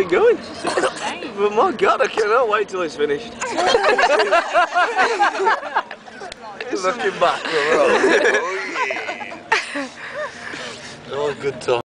keep going. But my God, I cannot wait till it's finished. Looking back. Oh, yeah. Oh, good time.